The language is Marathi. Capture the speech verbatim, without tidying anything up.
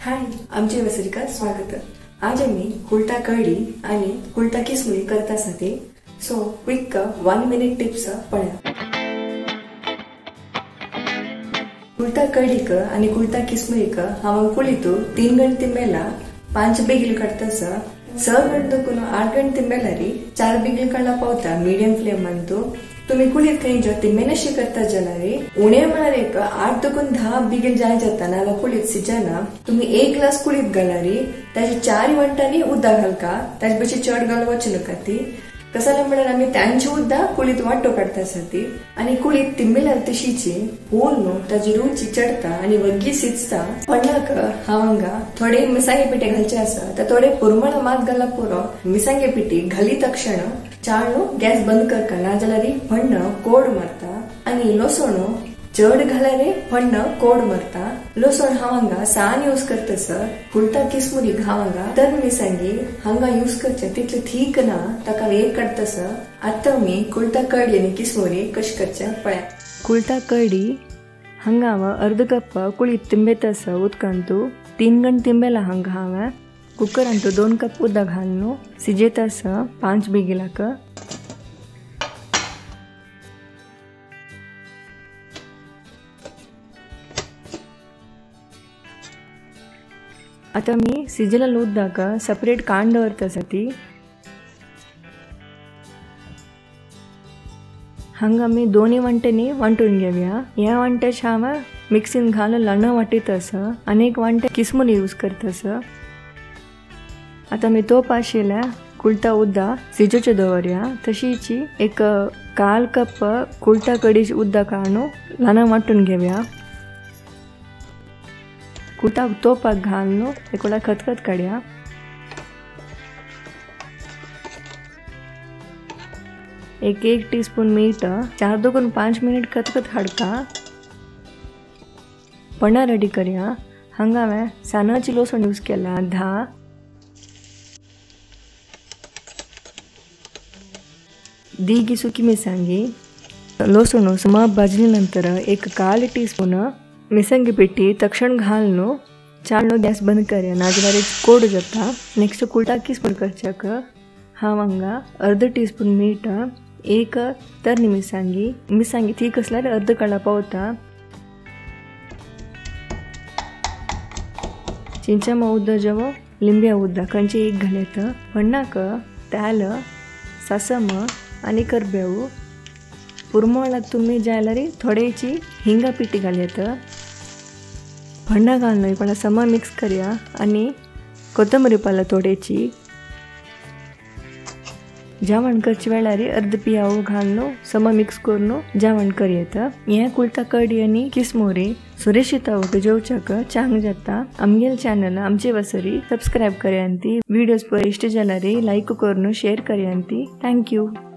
हाय, आमची वसरी का स्वागत. आज आम्ही कुलथा कडी आणि कुलथा किसमुरी करतासाठी so quick one minute tips पळया. कुलथा कडी क आणि कुलथा किसमुरी क हांव कुलितू तीन गंटे मेला पांच बेगिल कटतस स गंटकून आठ गंटे मेलारी चार बेगिल काढला पावता मीडियम फ्लेम मंतू. तुम्ही कुलीत काही जो तिम्मेनशी करता जलारी उणे म्हणारे एक आठ दुकून दहा बिगिल जाय जाता नाला कुलीत सिजाना तुम्ही एक ग्लास कुलीत घालारी त्याची चार वंटांनी उद्दा घालका त्याच बची चढ घालवच नका ती कसाला म्हणून आम्ही त्यांची उद्दा कुलीत वाटो काढतासाठी आणि कुलीत तिम्मेला तशीची पूर्ण त्याची रुची चढता आणि वग्गी सिचता पडनाक हावंगा थोडे मिसांगे पिठे घालचे असा तर थोडे पुरमळ मात घाला पुरो मिसांगे पिठी घाली तक्षण चाळू गॅस बंद करका ना जाल्यार फण्ण कोड मारता आणि लसण चढ घालारे फण्ण कोड मारता. लसण हावंगा सान यूज करतस कुलथा किसमुरी घावंगा तर मिसांगी हांगा यूज करचे तितले ठीक ना ताका वेग काढतस. आता मी कुलथा कडी आणि किसमुरी कशी करचे पळया. कुलथा कडी हंगाम अर्ध कप कुळीत तिंबेतस उदकांतू तीन गंट तिंबेला हंगा हांगा कुकर अंतू दोन कप उदक घालून सिजेतस पांच बेगिलाक. आता मी सिजेला उदक सेपरेट कांड दवरतासाठी हांगा मी दोन्ही वंटेनी वांटून घेवया. ह्या वंट्याच्या हांव मिक्सीन घालून लण वाटीतस आणि एक वंटे किसमुरी यूज करतस. आता मी तो पाशिल्या कुलथा उद्दा सिजोचे दवरया. तशीची एक काल कप कुलथा कडी उद्दा काढून लण वाटून घेवया. कुलथा तोपाक घालून एक वेळा खतखत काढया. एक एक टीस्पून मीठ चार दोन पांच मिनिट खतखत हाडका पण्णा रेडी करया. हांगा हांवें सानाची लसण यूज केला धा. दीगी सुकी मिरसांगी लसण सम भाजली नंतर एक काल टीस्पून मिरसांगी पिठी तक्षण घालून चाळू गॅस बंद करया नाजाल्यार कोड जाता. नेक्स्ट कुलथा किसमुरी करच्याक हांगा अर्ध टीस्पून मीठ एक तरणी मिरसांगी मिरसांगी ठीक असल्यार अर्ध काडला पावता. चिंचम उद्द जवो लिंब्या उद्दा खंयचे एक घालयत. पण्णाक त्याल सासम आणि करबेवू पुरमळाक तुम्ही जाल्यार थोडेची हिंगा पिठी घालयत. फण्णा घालून पण सम मिक्स करया आणि कोथंबरी पाला थोडेची जेवण करचे वेळार अर्ध पियाव घालून सम मिक्स करून जेवण करियत. हे कुलथा कडी आणि किसमुरी सुरक्षित जेवच्याक चांग जाता. आमगेल चॅनल आमची वसरी सब्सक्राइब करयांती. व्हिडिओज पर इष्ट जाल्यार लाईक करून शेअर करयांती. थँक्यू.